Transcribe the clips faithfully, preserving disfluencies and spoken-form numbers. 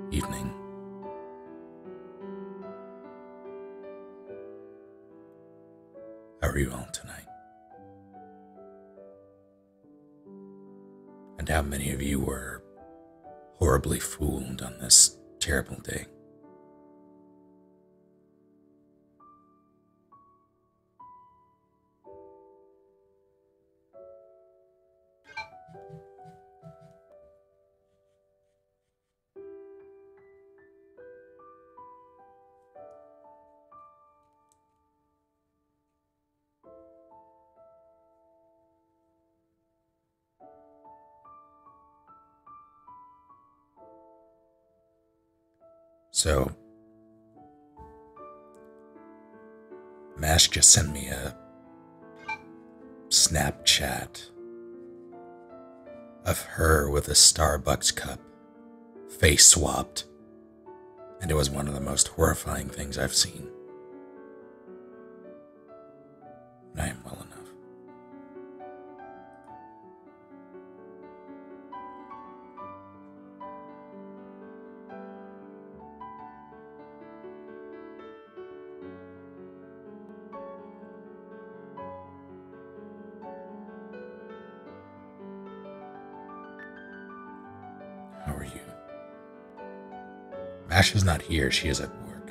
evening. How are you all tonight? And how many of you were horribly fooled on this terrible day? So, Mash just sent me a Snapchat of her with a Starbucks cup, face swapped, and it was one of the most horrifying things I've seen. And I am well enough. How are you? Mash is not here, she is at work.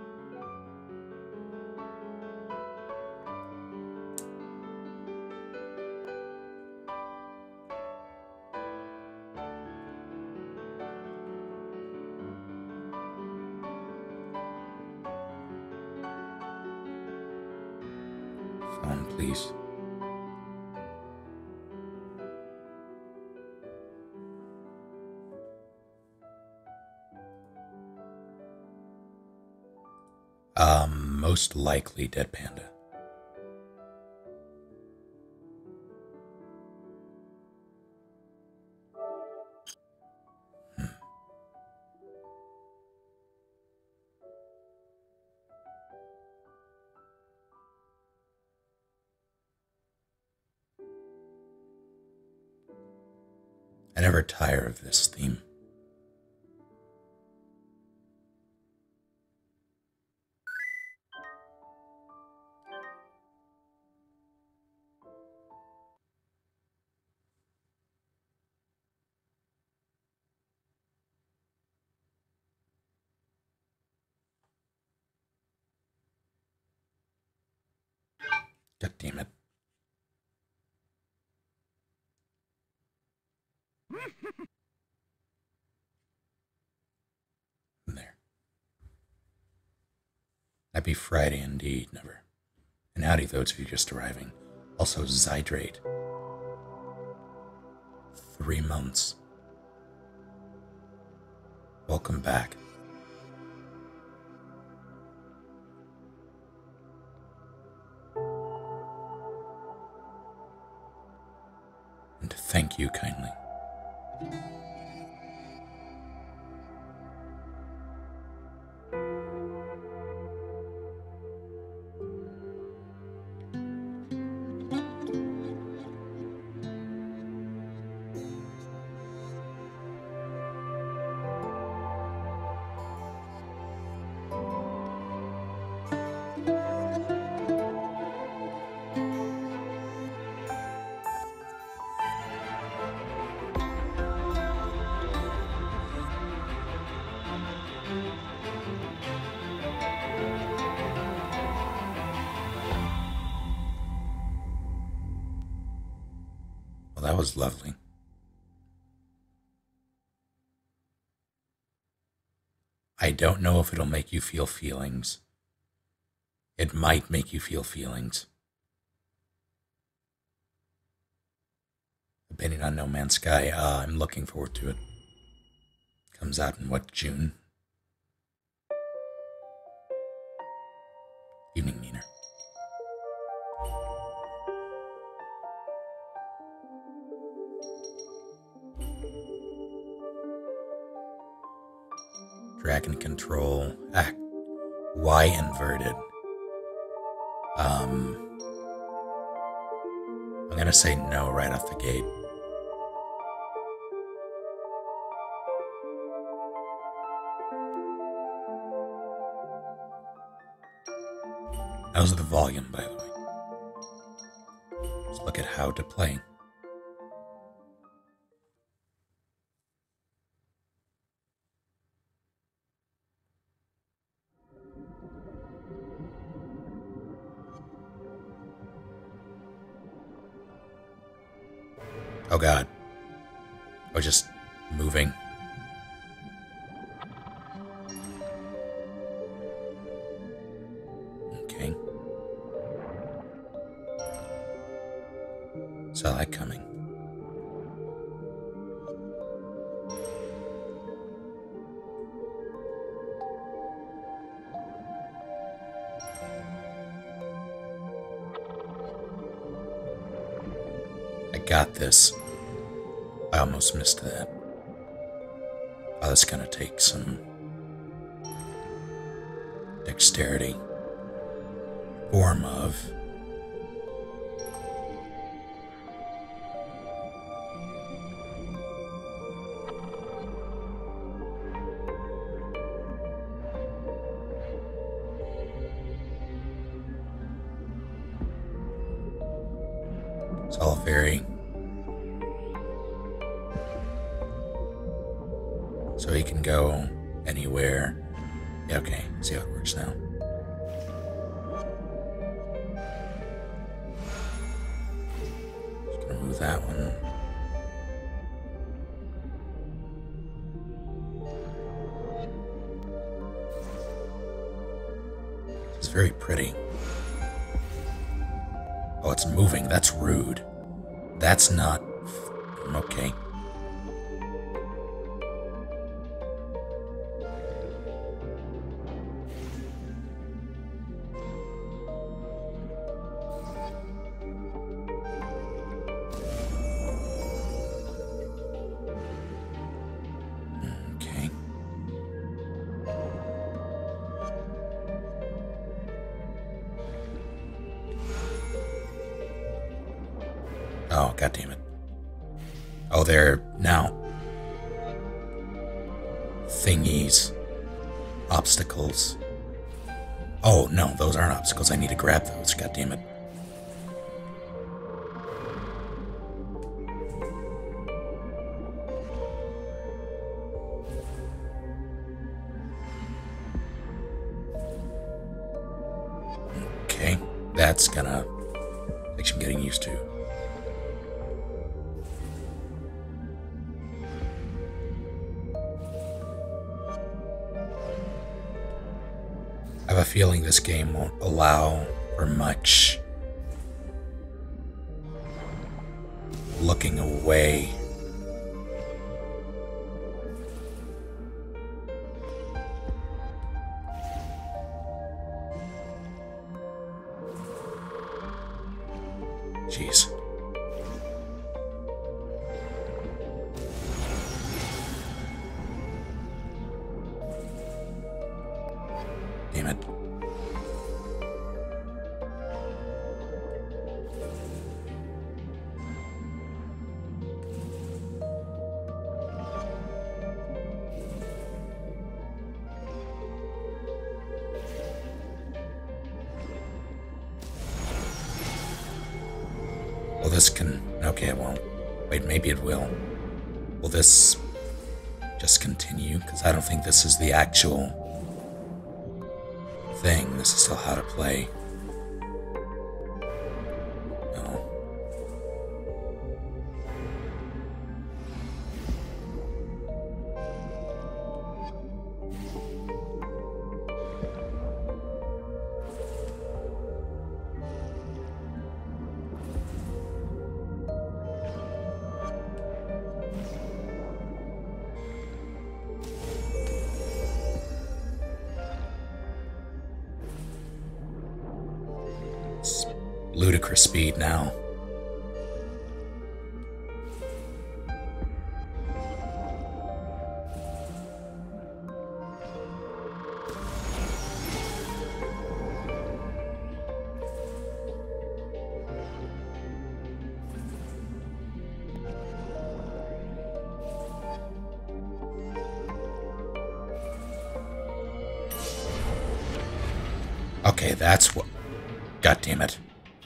Phone, please. Um, most likely Dead Panda. Hmm. I never tire of this theme. God damn it. There. Happy Friday indeed, never. And howdy those of you just arriving. Also, Zydrate. Three months. Welcome back. And thank you kindly. Well, that was lovely. I don't know if it'll make you feel feelings. It might make you feel feelings. Depending on No Man's Sky, uh, I'm looking forward to it. Comes out in what, June? Evening, Neener. Dragon Control, Act Y inverted. Um, I'm gonna say no right off the gate. How's the volume, by the way? Let's look at how to play. Oh god. I was just moving. Okay. Saw that coming. I got this. I almost missed that. Oh, that's gonna take some dexterity. Form of. It's all very. So he can go anywhere. Yeah, okay. See how it works now. Just gonna move that one. It's very pretty. Oh, it's moving. That's rude. That's not. Okay. Okay. Oh, god damn it. Oh, they're now thingies. Obstacles. Oh, no, those aren't obstacles. I need to grab those. God damn it. Okay, that's gonna take some getting used to. I have a feeling this game won't allow for much looking away. Jeez. Damn it. Well, this can... Okay, it won't. Wait, maybe it will. Will this just continue? Because I don't think this is the actual thing. This is still how to play. No. It's ludicrous speed now. Okay, that's what... God damn it.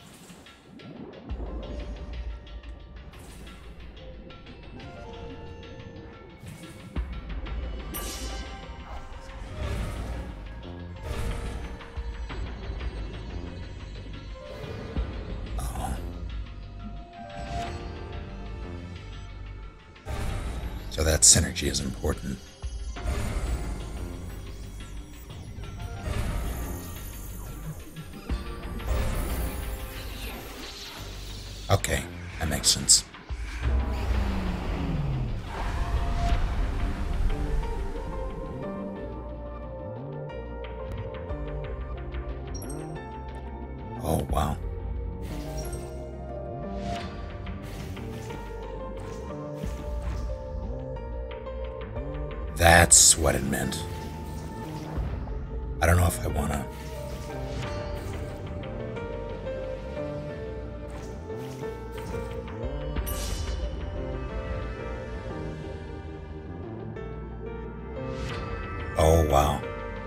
Oh. So that synergy is important. Okay, that makes sense. Oh, wow. That's what it meant. I don't know if I want to... Oh, wow.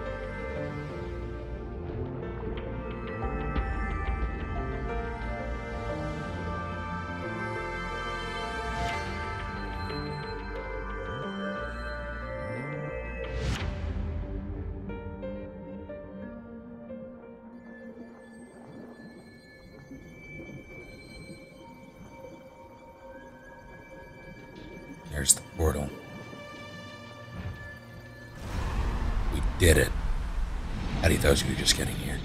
There's the portal. We did it. How do you those you just getting here?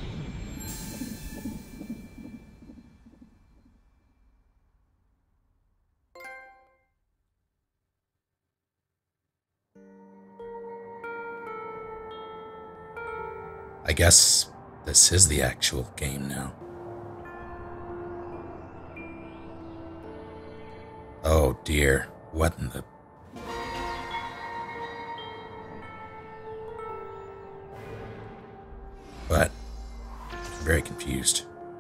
I guess this is the actual game now. Oh dear, what in the... But, I'm very confused.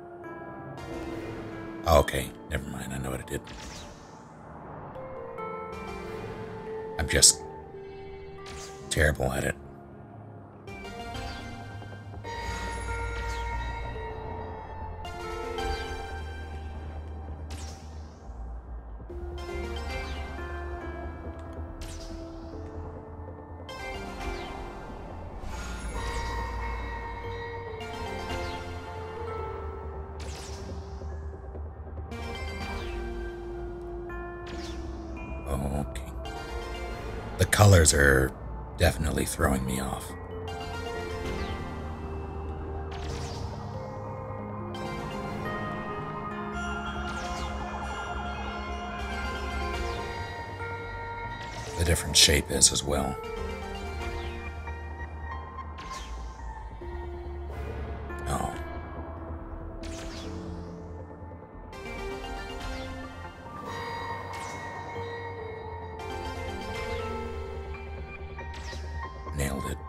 Oh, okay, never mind, I know what I did. I'm just terrible at it. Okay. The colors are definitely throwing me off. The different shape is as well. Oh. Nailed it.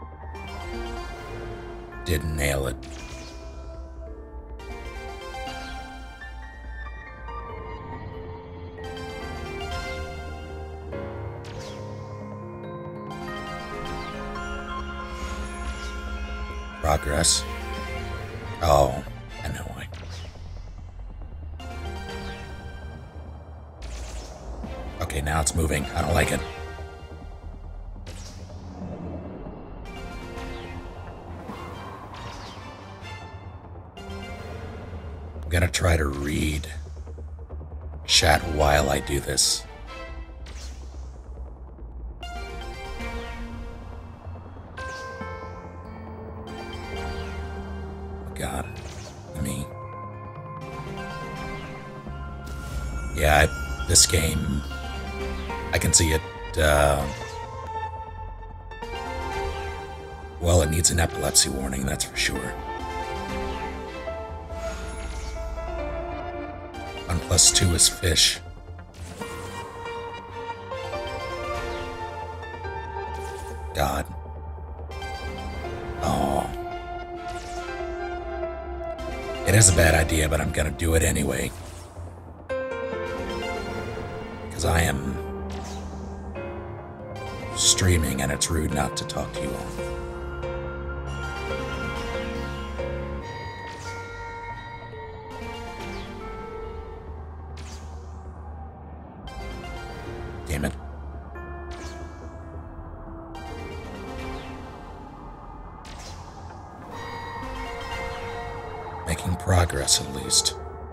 Did nail it. Progress. Oh, I know why. Okay, now it's moving. I don't like it. I'm gonna try to read chat while I do this. God, me. Yeah, I, this game, I can see it, uh, well, it needs an epilepsy warning, that's for sure. One plus two is fish. God. Oh. It is a bad idea, but I'm gonna do it anyway. Because I am streaming and it's rude not to talk to you all. making progress at least.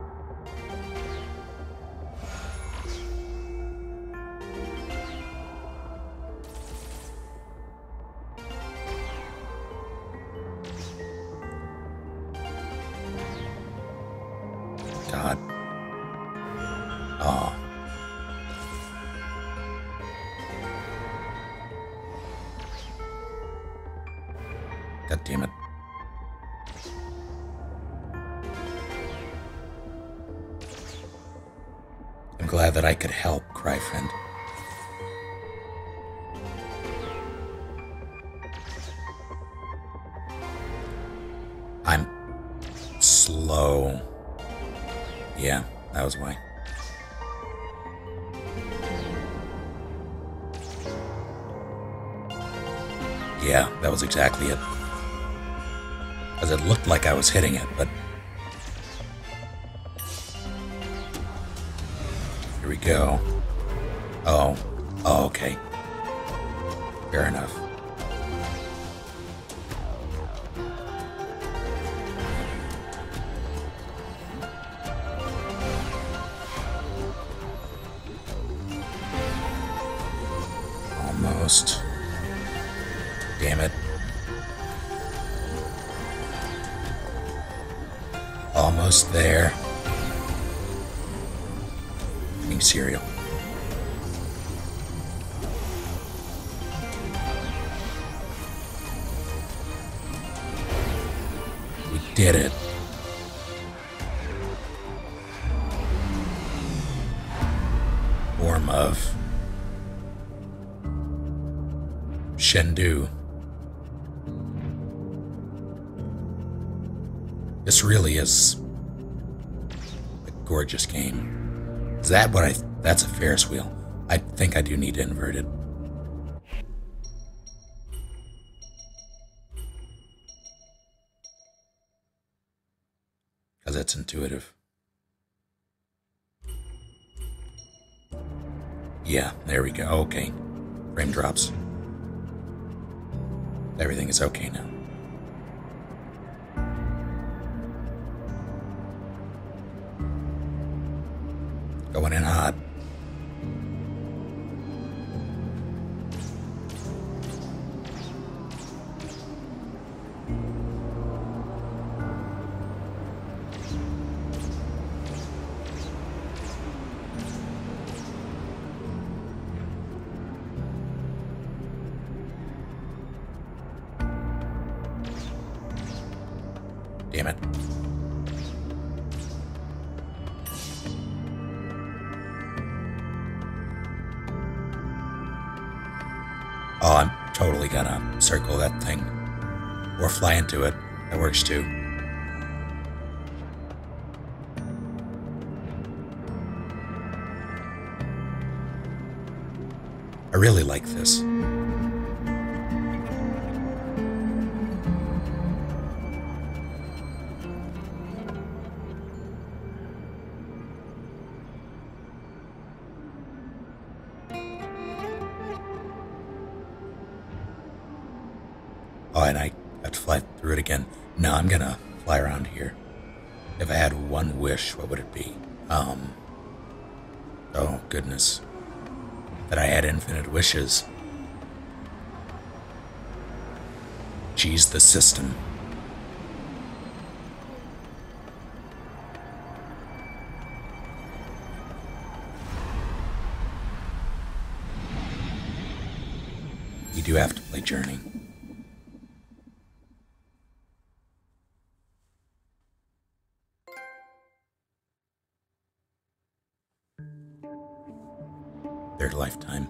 God. Oh. God damn it. I'm glad that I could help, Cryfriend. I'm slow. Yeah, that was why. Yeah, that was exactly it. Because it looked like I was hitting it, but... Here we go. Oh. Oh, okay. Fair enough. Almost. Damn it. Almost there. Eating cereal. We did it. Form of Shendu. This really is a gorgeous game. Is that what I... That's a Ferris wheel. I think I do need to invert it. Because it's intuitive. Yeah, there we go. Okay. Frame drops. Everything is okay now. Going in hot. Damn it. Oh, I'm totally gonna circle that thing. Or fly into it. That works too. I really like this. Oh, and I have to fly through it again. No, I'm gonna fly around here. If I had one wish, what would it be? Um. Oh, goodness. That I had infinite wishes. Geez, the system. We do have to play Journey. Third lifetime.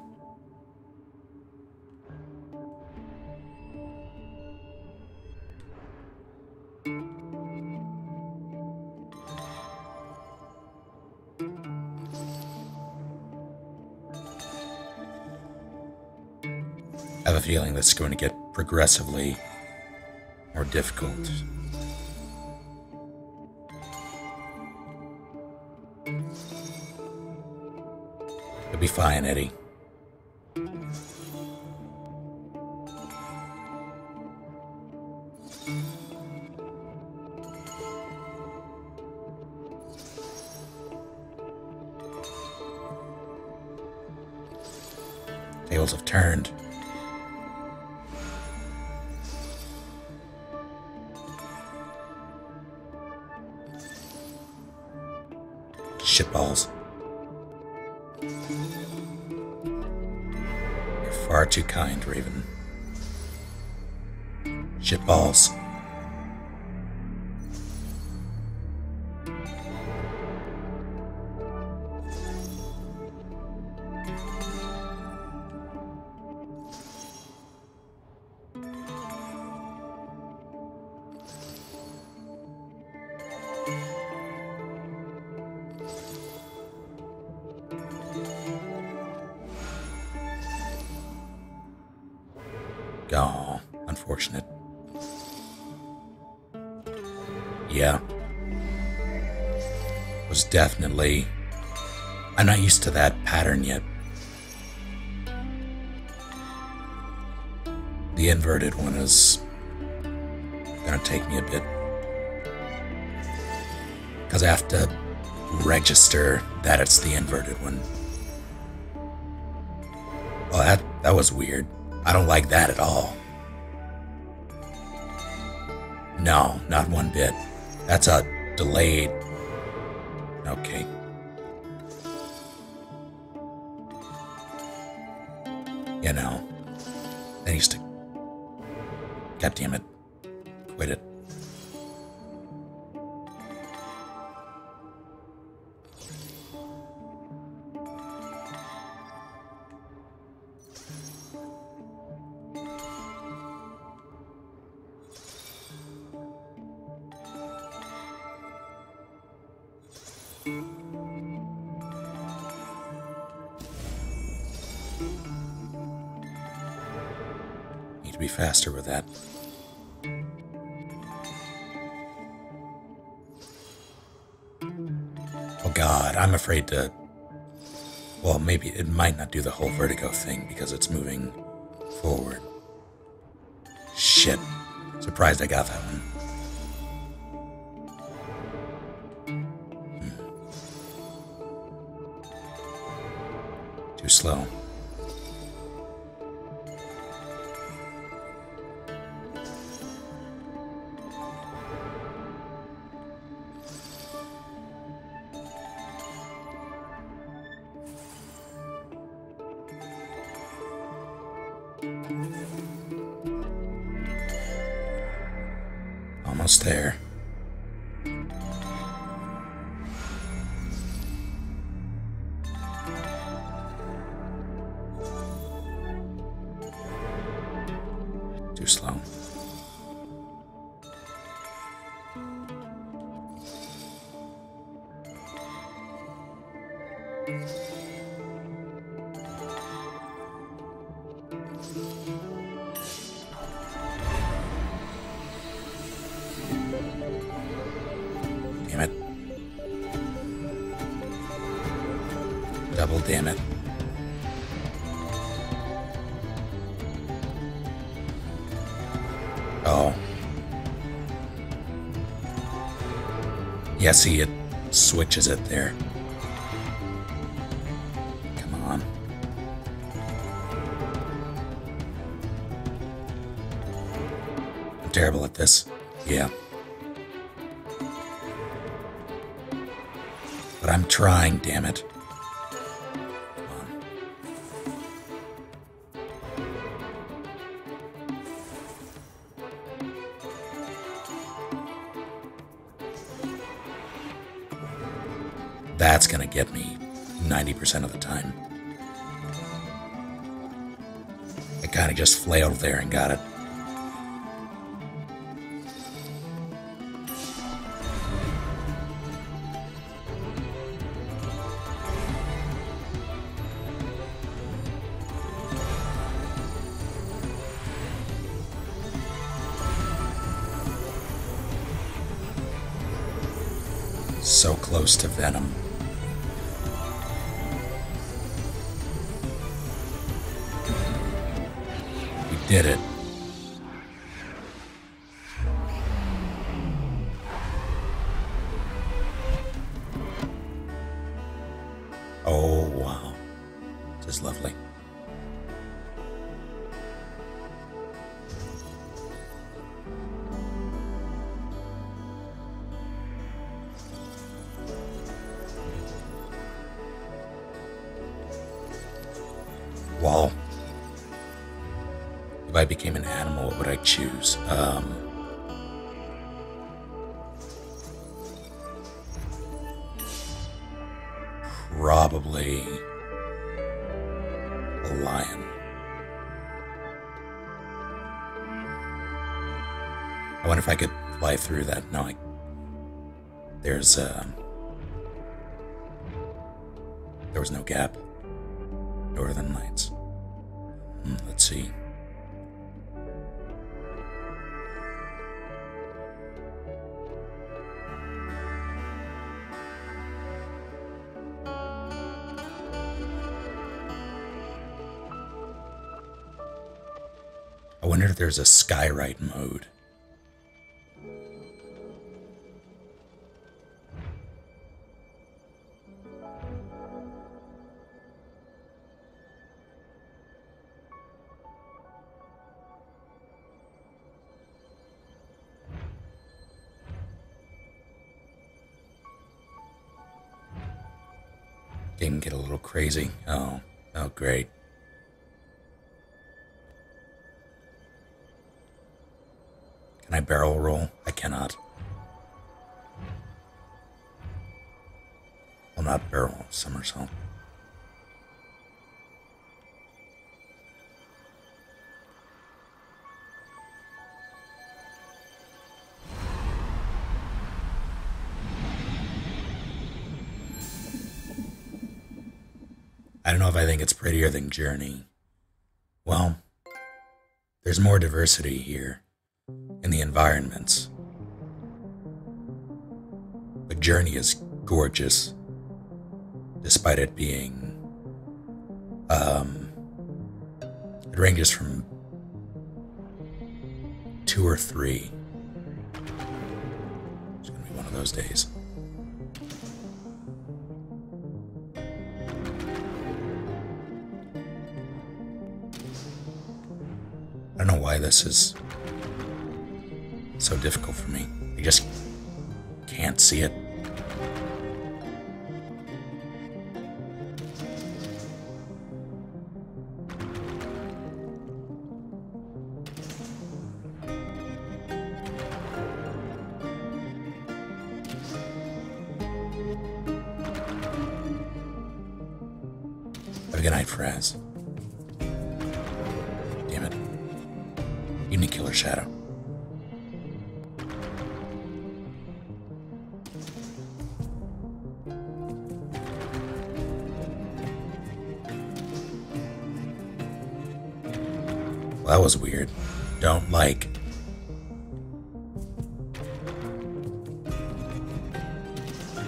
I have a feeling this is going to get progressively more difficult. You'll be fine, Eddie. Tables have turned. Shitballs. You're far too kind, Raven. Shitballs. Oh, unfortunate. Yeah. Was definitely... I'm not used to that pattern yet. The inverted one is gonna take me a bit. Because I have to register that it's the inverted one. Well, that, that was weird. I don't like that at all. No, not one bit. That's a delayed... Okay. You know, I used to... God damn it. Quit it. Need to be faster with that. Oh God, I'm afraid to... Well, maybe it might not do the whole vertigo thing because it's moving forward. Shit. Surprised I got that one. Hmm. Too slow. Almost there. Too slow. Damn it. Double damn it. Oh. Yeah, see, it switches it there. Come on. I'm terrible at this. Yeah. But I'm trying, damn it. Come on. That's gonna get me ninety percent of the time. I kinda just flailed there and got it. So close to Venom. We did it. Oh, wow. This is lovely. If I became an animal, what would I choose? Um, probably a lion. I wonder if I could fly through that. No, I, there's uh, there was no gap. Northern Lights. Hmm, let's see. I wonder if there's a skyride mode. Game get a little crazy. Oh, oh great. Can I barrel roll? I cannot. Well, not barrel, somersault. I don't know if I think it's prettier than Journey. Well, there's more diversity here in the environments. But Journey is gorgeous, despite it being, um, it ranges from two or three. It's gonna be one of those days. I don't know why this is so difficult for me. I just can't see it. Have a good night, Fraz. Damn it. You need Killer Shadow. Well, that was weird. Don't like